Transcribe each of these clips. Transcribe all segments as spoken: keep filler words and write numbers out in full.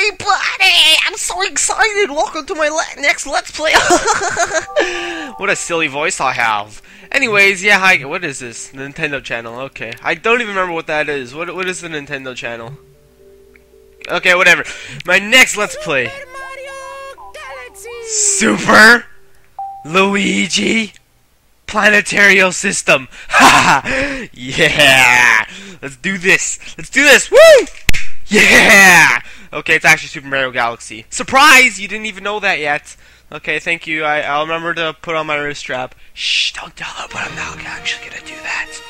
everybody! I'm so excited! Welcome to my le next Let's Play! What a silly voice I have. Anyways, yeah, hi, what is this? The Nintendo channel, okay. I don't even remember what that is. What, what is the Nintendo channel? Okay, whatever. My next Let's Play. Super Luigi Planetario System. Ha! Yeah! Let's do this. Let's do this. Woo! Yeah! Okay, it's actually Super Mario Galaxy. Surprise! You didn't even know that yet. Okay, thank you. I, I'll remember to put on my wrist strap. Shh, don't tell her, but I'm not actually gonna do that.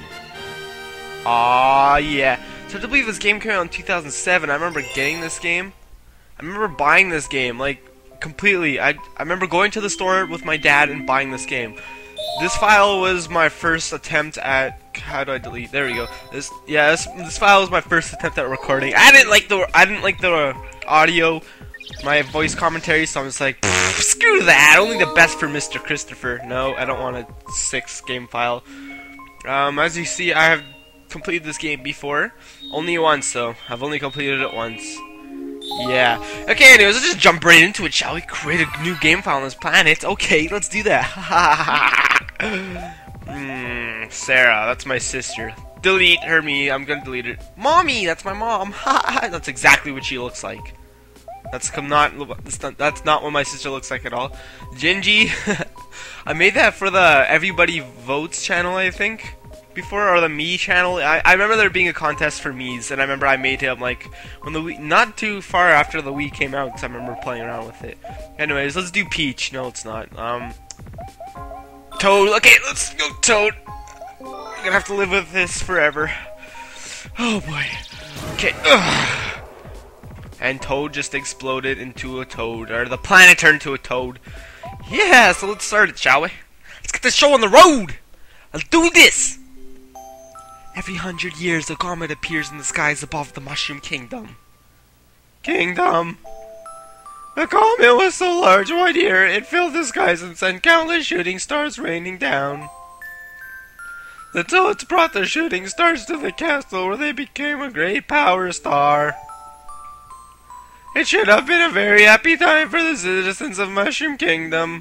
Aw, yeah. So to believe this game came out in two thousand seven, I remember getting this game. I remember buying this game, like, completely. I, I remember going to the store with my dad and buying this game. This file was my first attempt at... How do I delete? There we go. This, yeah, this, this file was my first attempt at recording. I didn't like the I didn't like the audio, my voice commentary, so I'm just like, screw that. Only the best for Mister Christopher. No, I don't want a six game file. Um, as you see, I have completed this game before, only once though. I've only completed it once. Yeah. Okay, anyways, let's just jump right into it, shall we? Create a new game file on this planet. Okay, let's do that. mm, Sarah, that's my sister. Delete her me, I'm gonna delete it. Mommy, that's my mom. That's exactly what she looks like. That's not, that's not that's not what my sister looks like at all. Gingy. I made that for the Everybody Votes channel, I think. Before, or the Me channel. I, I remember there being a contest for Me's, and I remember I made him like when the Wii, not too far after the Wii came out, because I remember playing around with it. Anyways, let's do Peach. No, it's not. Um, Toad. Okay, let's go Toad. I'm gonna have to live with this forever. Oh boy. Okay. Ugh. And Toad just exploded into a toad, or the planet turned into a toad. Yeah. So let's start it, shall we? Let's get this show on the road. Let's do this. Every hundred years, a comet appears in the skies above the Mushroom Kingdom. Kingdom! The comet was so large, my dear, it filled the skies and sent countless shooting stars raining down. The Toads brought the shooting stars to the castle, where they became a great power star. It should have been a very happy time for the citizens of Mushroom Kingdom.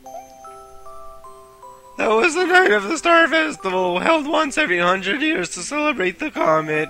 That was the night of the Star Festival, held once every hundred years to celebrate the comet.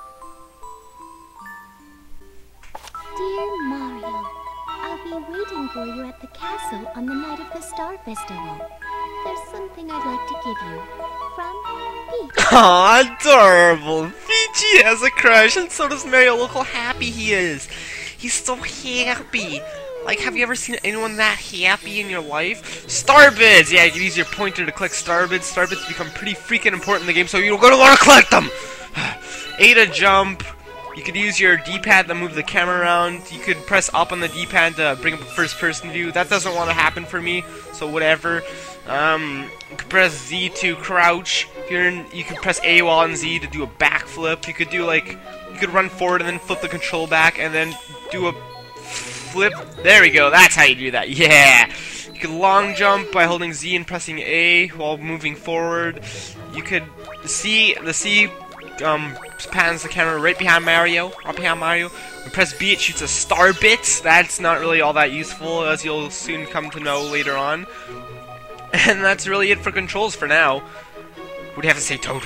Dear Mario, I'll be waiting for you at the castle on the night of the Star Festival. There's something I'd like to give you. From Peach. Aw, adorable! Peachy has a crush, and so does Mario. Look how happy he is. He's so happy. Like, have you ever seen anyone that happy in your life? Starbits! Yeah, you can use your pointer to collect Starbits. Starbits become pretty freaking important in the game, so you're gonna want to collect them! A to jump. You could use your D-pad to move the camera around. You could press up on the D-pad to bring up a first-person view. That doesn't want to happen for me, so whatever. Um, you could press Z to crouch. If you're in, you could press A while on Z to do a backflip. You could do, like, you could run forward and then flip the control back, and then do a flip. There we go. That's how you do that. Yeah. You could long jump by holding Z and pressing A while moving forward. You could see the C um pans the camera right behind Mario. Right behind Mario. And press B, it shoots a star bit. That's not really all that useful, as you'll soon come to know later on. And that's really it for controls for now. What do you have to say, Toad?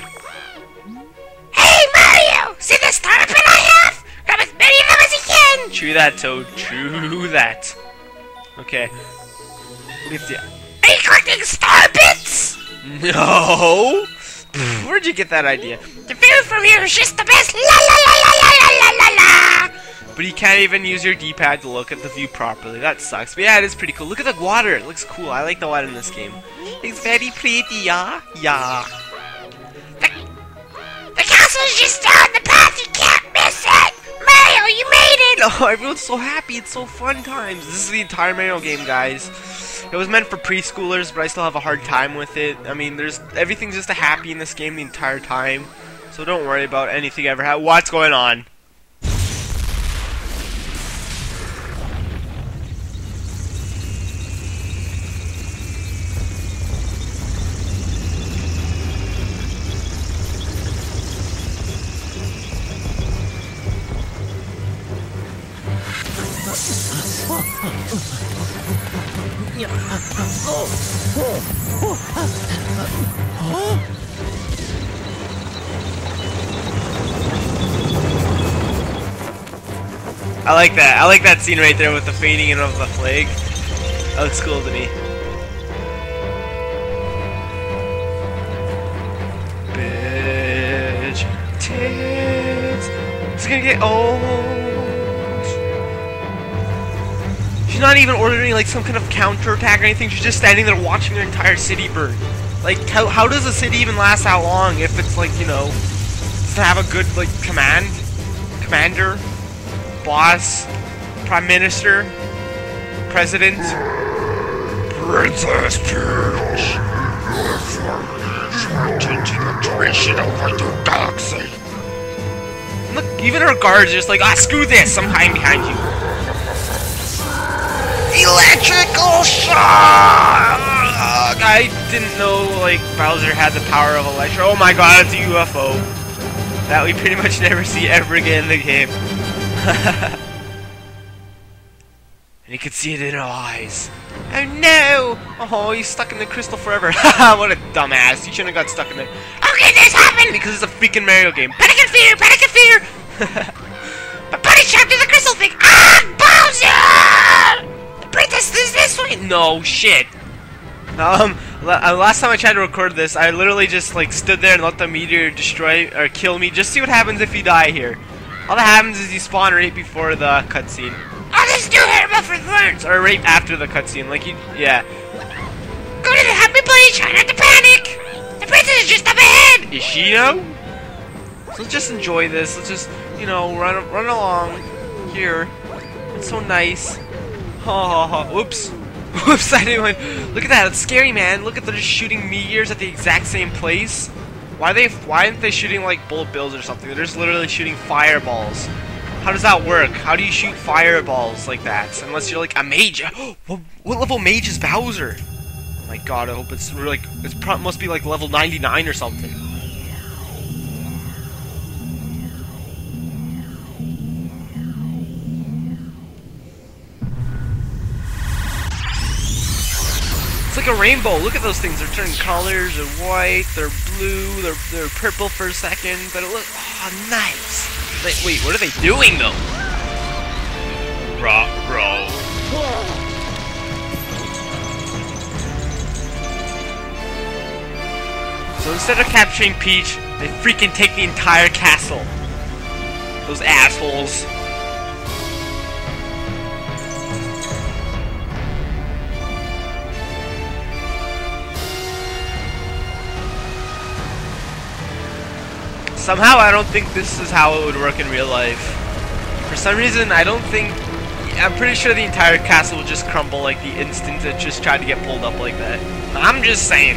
Hey Mario! See the star bit I have? Grab as many of them as you can! True that, Toad. True that. Okay. What do you have to do? Are you collecting star bits? No! Where'd you get that idea? The view from here is just the best! La la la la la la la la la! But you can't even use your D-pad to look at the view properly. That sucks. But yeah, it is pretty cool. Look at the water. It looks cool. I like the water in this game. It's very pretty, yeah? Yeah. The, the castle's just down the path. You can't miss it! Mario, you made it! Oh, everyone's so happy. It's so fun times. This is the entire Mario game, guys. It was meant for preschoolers, but I still have a hard time with it. I mean, there's everything's just a happy in this game the entire time. So don't worry about anything ever ha- What's going on? I like that. I like that scene right there with the fading in of the flag. That looks cool to me. Bitch, tits. It's gonna get old. She's not even ordering like some kind of counterattack or anything. She's just standing there watching her entire city burn. Like, how, how does a city even last that long if it's like, you know, to have a good like command, commander, boss, prime minister, president? Princess Peach, changing the direction of our galaxy. Look, even her guards are just like, ah, screw this, I'm hiding behind you. Electrical shock! I didn't know, like, Bowser had the power of electro. Oh my god, it's a U F O. That we pretty much never see ever again in the game. And you can see it in her eyes. Oh no! Oh, he's stuck in the crystal forever. Haha, what a dumbass. He shouldn't have got stuck in there. How can this happen? Because it's a freaking Mario game. Panic and fear! Panic and fear! But Buddy's trapped in the crystal thing! Ah! Bowser! The princess is this way! No, shit. Um, last time I tried to record this, I literally just, like, stood there and let the meteor destroy, or kill me. Just see what happens if you die here. All that happens is you spawn right before the cutscene. Oh, this new hair for thorns! Or right after the cutscene, like you, yeah. Go to the happy place, try not to panic! The princess is just up ahead! Is she now? So let's just enjoy this. Let's just, you know, run run along here. It's so nice. Ha ha ha. Whoops. Whoops, I didn't want... Look at that, it's scary, man. Look at they're just shooting meteors at the exact same place. Why are they, why aren't they shooting like bullet bills or something? They're just literally shooting fireballs. How does that work? How do you shoot fireballs like that? Unless you're like a mage. What, what level mage is Bowser? Oh my god, I hope it's really, it's pro must be like level ninety-nine or something. It's like a rainbow. Look at those things. They're turning colors. They're white. They're blue. They're they're purple for a second. But it looks, oh, nice. Wait, wait, what are they doing though? Rock, bro. So instead of capturing Peach, they freaking take the entire castle. Those assholes. Somehow I don't think this is how it would work in real life. For some reason, I don't think... I'm pretty sure the entire castle would just crumble like the instant it just tried to get pulled up like that. I'm just saying.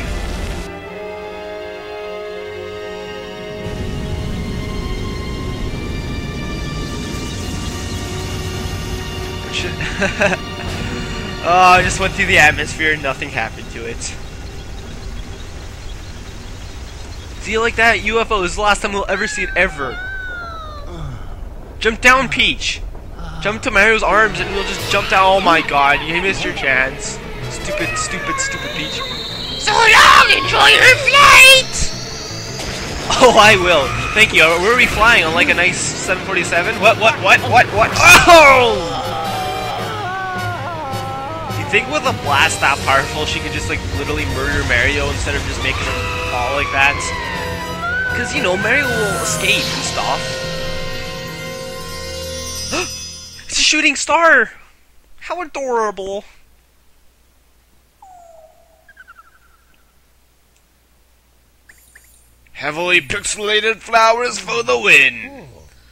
Oh, I just went through the atmosphere and nothing happened to it. See, like that U F O is the last time we'll ever see it ever. Jump down, Peach. Jump to Mario's arms and we'll just jump down. Oh my god, you missed your chance. Stupid, stupid, stupid Peach. So long, enjoy your flight! Oh, I will. Thank you. Where are we flying? On like a nice seven forty-seven? What, what, what, what, what? Oh! Do you think with a blast that powerful she could just like literally murder Mario instead of just making him fall like that? Because, you know, Mario will escape and stuff. It's a shooting star! How adorable! Heavily pixelated flowers for the win!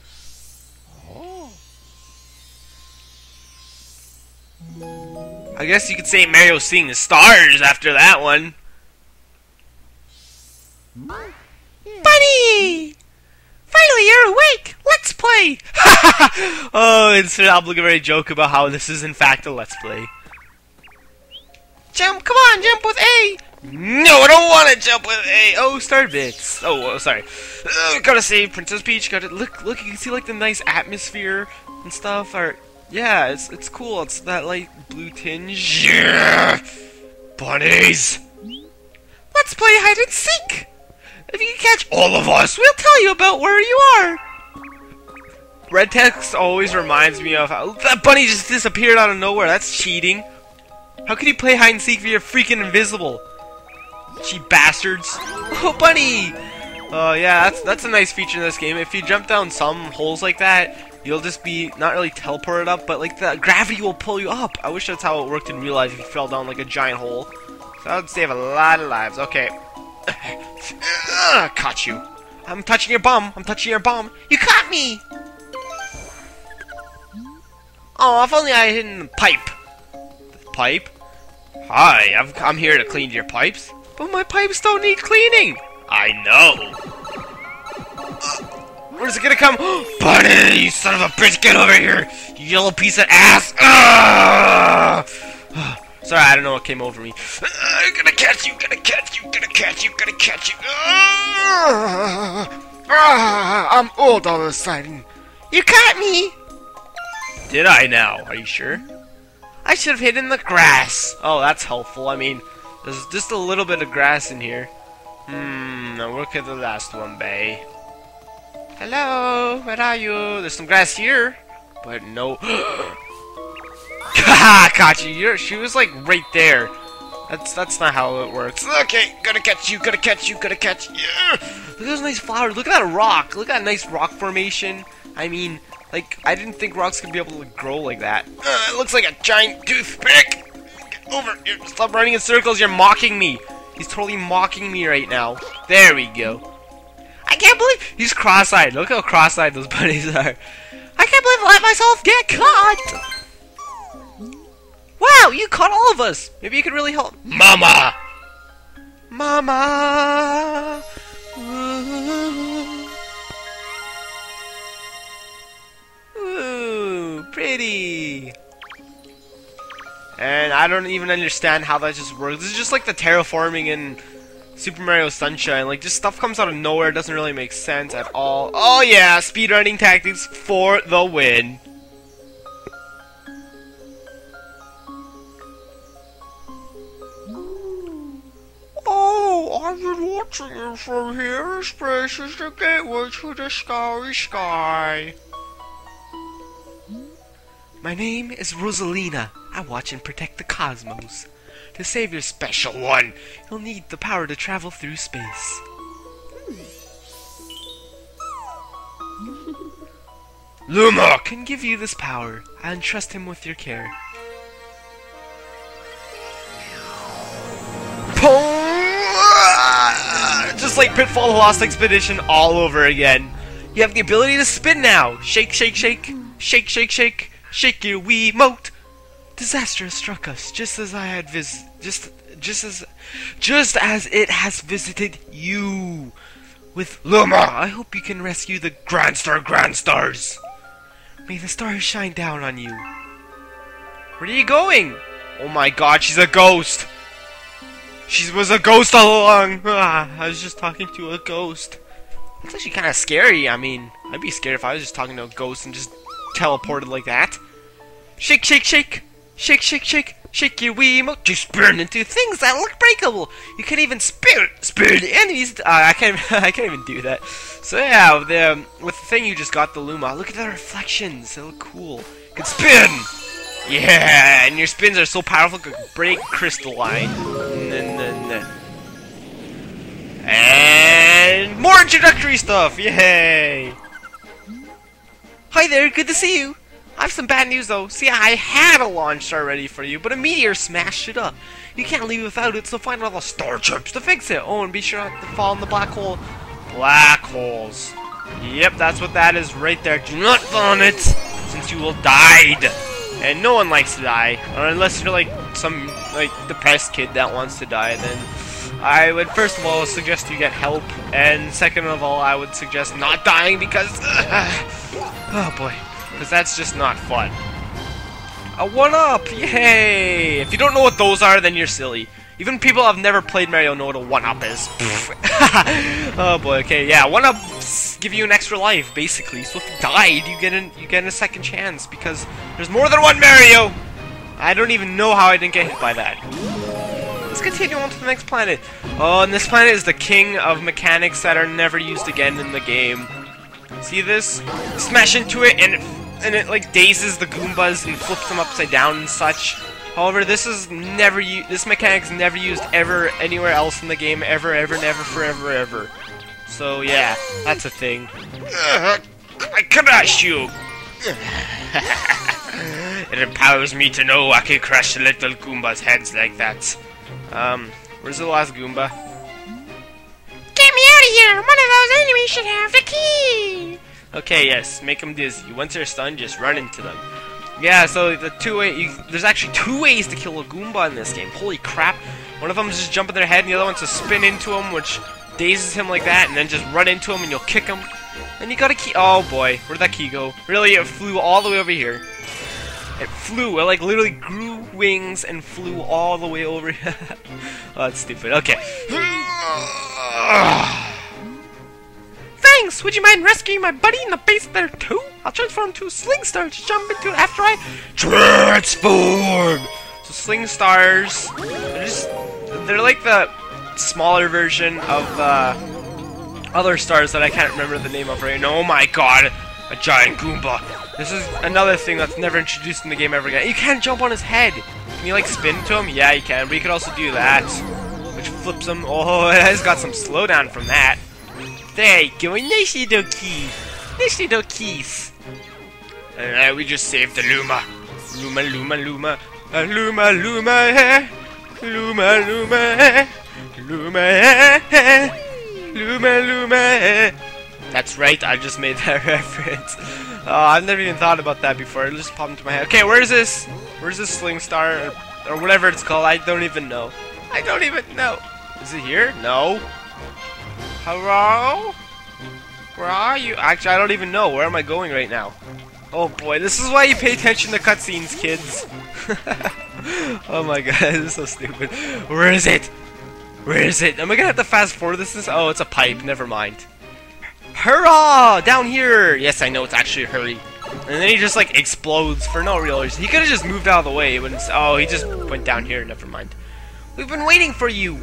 I guess you could say Mario's seeing the stars after that one. Bunny! Finally, you're awake! Let's play! Oh, it's an obligatory joke about how this is in fact a Let's Play. Jump, come on, jump with A! No, I don't want to jump with A! Oh, star bits. Oh, oh sorry. Oh, gotta save Princess Peach, gotta, look, look, you can see like the nice atmosphere and stuff, or, Yeah, it's it's cool. It's that light blue tinge. Yeah! Bunnies! Let's play hide and seek! If you can catch all of us, we'll tell you about where you are! Red text always reminds me of how that bunny just disappeared out of nowhere. That's cheating. How can you play hide and seek if you're freaking invisible? Cheat bastards. Oh, bunny! Oh, uh, yeah, that's, that's a nice feature in this game. If you jump down some holes like that, you'll just be not really teleported up, but like the gravity will pull you up. I wish that's how it worked in real life if you fell down like a giant hole. So that would save a lot of lives. Okay. uh, caught you. I'm touching your bum. I'm touching your bum. You caught me! Oh, if only I had hidden the pipe. The pipe? Hi, I'm, I'm here to clean your pipes. But my pipes don't need cleaning. I know. Uh, where's it gonna come? Bunny, you son of a bitch, get over here! You yellow piece of ass! Uh! Sorry, I don't know what came over me. Uh, I'm gonna catch you, gonna catch you, gonna catch you, gonna catch you. Uh! Uh, I'm old all of a sudden. You caught me! Did I now? Are you sure? I should have hidden the grass. Oh, that's helpful. I mean, there's just a little bit of grass in here. Hmm, now look at the last one, bae. Hello, where are you? There's some grass here, but no. Haha, caught you. You're, she was like right there. That's that's not how it works. Okay, gonna catch you, gonna catch you, gonna catch you. Yeah. Look at those nice flowers. Look at that rock. Look at that nice rock formation. I mean, like, I didn't think rocks could be able to grow like that. Uh, it looks like a giant toothpick. Get over here. Stop running in circles. You're mocking me. He's totally mocking me right now. There we go. I can't believe he's cross-eyed. Look how cross-eyed those bunnies are. I can't believe I let myself get caught. Wow, you caught all of us. Maybe you could really help. Mama. Mama. Ooh. Ooh, pretty. And I don't even understand how that just works. This is just like the terraforming in Super Mario Sunshine. Like, just stuff comes out of nowhere. It doesn't really make sense at all. Oh yeah, speedrunning tactics for the win. Oh, I've been watching you from here. Space is the gateway to the starry sky. My name is Rosalina. I watch and protect the cosmos. To save your special one, you'll need the power to travel through space. Luma can give you this power. I entrust him with your care. Just like Pitfall the Lost Expedition all over again. You have the ability to spin now. Shake, shake, shake. Shake, shake, shake. Shake your Wiimote. Disaster has struck us, just as I had vis- just, just as, just as it has visited you. With Luma, I hope you can rescue the Grand Star Grand Stars. May the stars shine down on you. Where are you going? Oh my God, she's a ghost. She was a ghost all along. Ah, I was just talking to a ghost. It's actually kind of scary. I mean, I'd be scared if I was just talking to a ghost and just teleported like that. Shake, shake, shake. Shake, shake, shake. Shake your Wiimote. You spin into things that look breakable. You can even spin, spin enemies. Uh, I can't, I can't even do that. So yeah, with the, um, with the thing you just got, the Luma. Look at the reflections. They look cool. You can spin. Yeah, and your spins are so powerful, you can break crystalline. And more introductory stuff. Yay! Hi there. Good to see you. I have some bad news though. See, I had a launch star ready for you, but a meteor smashed it up. You can't leave without it, so find all the star chips to fix it. Oh, and be sure not to fall in the black hole. Black holes. Yep, that's what that is right there. Do not fall in it, since you will die. And no one likes to die, or unless you're like some like depressed kid that wants to die. Then I would first of all suggest you get help, and second of all, I would suggest not dying because, uh, oh boy. Because that's just not fun. A one-up! Yay! If you don't know what those are, then you're silly. Even people who have never played Mario know what a one-up is. Oh boy, okay, yeah, one-ups just give you an extra life, basically. So if you died, you get an, you get a second chance, because there's more than one Mario! I don't even know how I didn't get hit by that. Let's continue on to the next planet. Oh, and this planet is the king of mechanics that are never used again in the game. See this? Smash into it, and it, and it like dazes the Goombas and flips them upside down and such. However, this is never u this mechanic's never used ever anywhere else in the game, ever, ever, never, forever, ever. So yeah, that's a thing. Uh, I crush you. It empowers me to know I can crush little Goombas' heads like that. Um, where's the last Goomba? Get me out of here! One of those enemies should have the key! Okay, yes, make them dizzy. Once they're stunned, just run into them. Yeah, so the two way, you, there's actually two ways to kill a Goomba in this game. Holy crap! One of them is just jump in their head, and the other one's to spin into him, which dazes him like that, and then just run into him, and you'll kick him. And you got a key. Oh boy, where'd that key go? Really, it flew all the way over here. It flew. It like literally grew wings and flew all the way over here. Oh, that's stupid. Okay. Thanks! Would you mind rescuing my buddy in the base there too? I'll transform to a Sling Star to jump into after I transform! So Sling Stars, they're just, they're like the smaller version of the other stars that I can't remember the name of right now. Oh my god! A giant Goomba! This is another thing that's never introduced in the game ever again. You can't jump on his head! Can you like spin to him? Yeah, you can, but you could also do that. Which flips him. Oh, it has got some slowdown from that. There you go, nice little key. Nice little keys. And uh, we just saved the Luma. Luma, Luma, Luma. Uh, Luma, Luma, eh. Luma, Luma, eh. Luma, eh, eh. Luma, Luma, eh. That's right, I just made that reference. Oh, I've never even thought about that before. It just popped into my head. Okay, where's this? Where's this Sling Star? Or, or whatever it's called. I don't even know. I don't even know. Is it here? No. Hello? Where are you? Actually, I don't even know. Where am I going right now? Oh boy, this is why you pay attention to cutscenes, kids. Oh my god, this is so stupid. Where is it? Where is it? Am I gonna have to fast forward this? Is oh, it's a pipe. Never mind. Hurrah! Down here! Yes, I know it's actually a hurry. And then he just like explodes for no real reason. He could have just moved out of the way. When oh, he just went down here. Never mind. We've been waiting for you.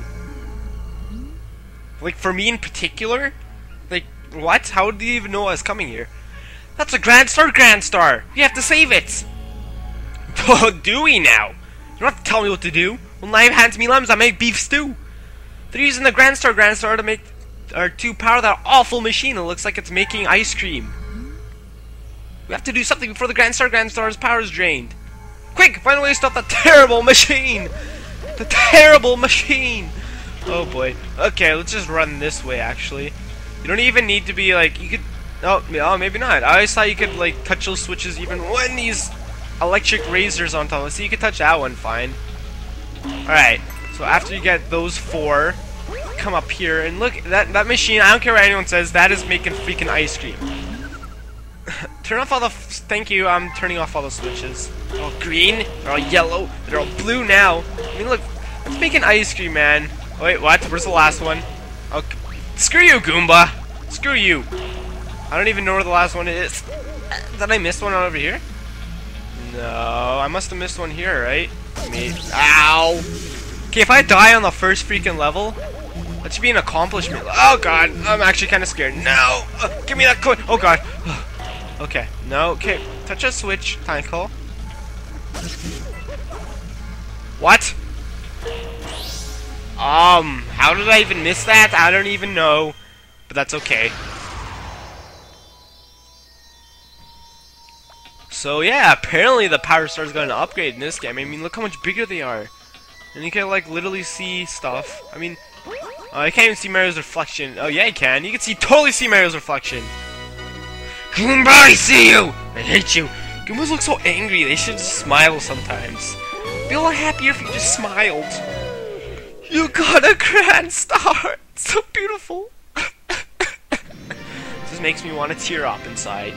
Like for me in particular? Like what? How do you even know I was coming here? That's a Grand Star, Grand Star. You have to save it. Oh, do we now? You don't have to tell me what to do. When life hands me lemons, I make beef stew. They're using the Grand Star, Grand Star to make or to power that awful machine. It looks like it's making ice cream. We have to do something before the Grand Star, Grand Star's power is drained. Quick, find a way to stop that terrible machine. The terrible machine. Oh boy. Okay, let's just run this way. Actually, you don't even need to be like you could. Oh, oh, maybe not. I always thought you could like touch those switches even when these electric razors on top. So you can touch that one fine. Alright, so after you get those four, come up here and look, that, that machine, I don't care what anyone says, that is making freaking ice cream. Turn off all the, f thank you, I'm turning off all the switches. They're all green, they're all yellow, they're all blue now. I mean look, it's making ice cream, man. Oh, wait, what? Where's the last one? Oh, screw you, Goomba. Screw you. I don't even know where the last one is. Did I miss one over here? No, I must have missed one here, right? Me. Ow! Okay, if I die on the first freaking level, that should be an accomplishment. Oh god, I'm actually kind of scared. No! Uh, give me that coin! Oh god. Okay, no, okay. Touch a switch, Tynecall. What? Um, how did I even miss that? I don't even know. But that's okay. So yeah, apparently the Power Star's going to upgrade in this game. I mean, look how much bigger they are. And you can like literally see stuff. I mean, uh, I can't even see Mario's reflection. Oh yeah, you can. You can see totally see Mario's reflection. Goomba, I see you! I hate you. Goombas look so angry. They should just smile sometimes. Be a lot happier if you just smiled. You got a Grand Star. It's so beautiful. This makes me want to tear up inside.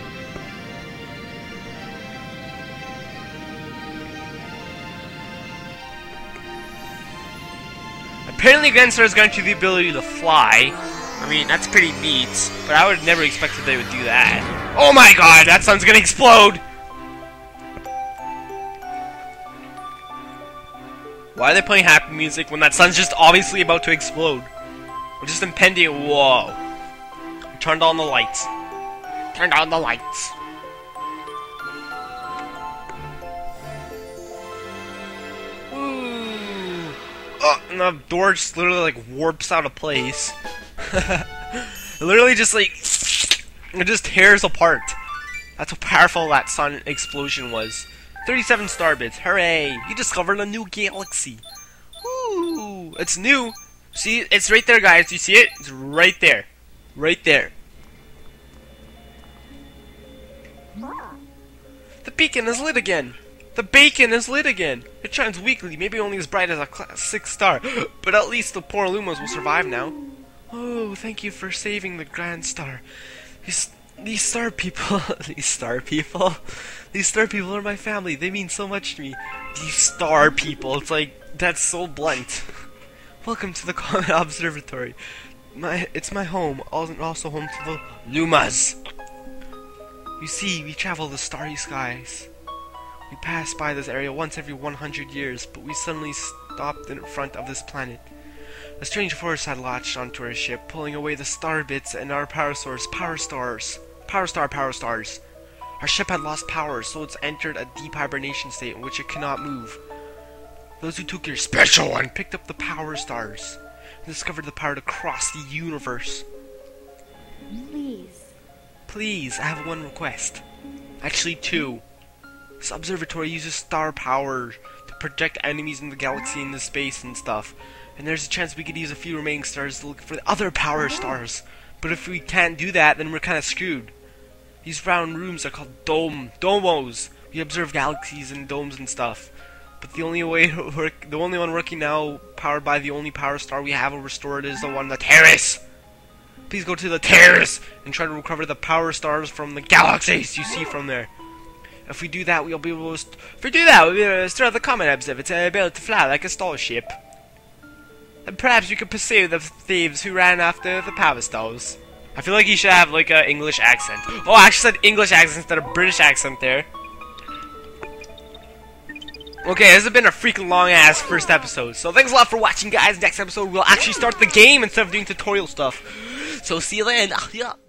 Apparently Grand Star is granted the ability to fly. I mean, that's pretty neat, but I would never expect that they would do that. Oh my god, that sun's gonna explode! Why are they playing happy music when that sun's just obviously about to explode? We're just impending. Whoa. I turned on the lights. Turned on the lights. Ooh. Oh, and the door just literally like warps out of place. It literally just like it just tears apart. That's how powerful that sun explosion was. thirty-seven star bits. Hooray! You discovered a new galaxy. Ooh, it's new. See, it's right there, guys. You see it? It's right there. Right there. The beacon is lit again. The beacon is lit again. It shines weakly, maybe only as bright as a class six star. But at least the poor Lumas will survive now. Oh, thank you for saving the Grand Star. These, these star people... these star people... These star people are my family. They mean so much to me. These star people. It's like, that's so blunt. Welcome to the Comet Observatory. My, it's my home, also home to the Lumas. You see, we travel the starry skies. We pass by this area once every one hundred years, but we suddenly stopped in front of this planet. A strange force had latched onto our ship, pulling away the star bits and our power source, power stars. Power star, power stars. Our ship had lost power, so it's entered a deep hibernation state in which it cannot move. Those who took your special one picked up the power stars and discovered the power to cross the universe. Please. Please, I have one request. Actually, two. This observatory uses star power to project enemies in the galaxy into space and stuff. And there's a chance we could use a few remaining stars to look for the other power stars. But if we can't do that, then we're kind of screwed. These round rooms are called dome, domos. We observe galaxies and domes and stuff. But the only way to work, the only one working now, powered by the only power star we have restored, is the one, the terrace. Please go to the terrace and try to recover the power stars from the galaxies you see from there. If we do that, we'll be able to. St if we do that, we'll be able to start the comet observatory, able to fly like a starship. And perhaps we could pursue the thieves who ran after the power stars. I feel like he should have like an English accent. Oh, I actually said English accent instead of British accent there. Okay, this has been a freaking long ass first episode. So thanks a lot for watching, guys. Next episode we'll actually start the game instead of doing tutorial stuff. So see you then. Yeah.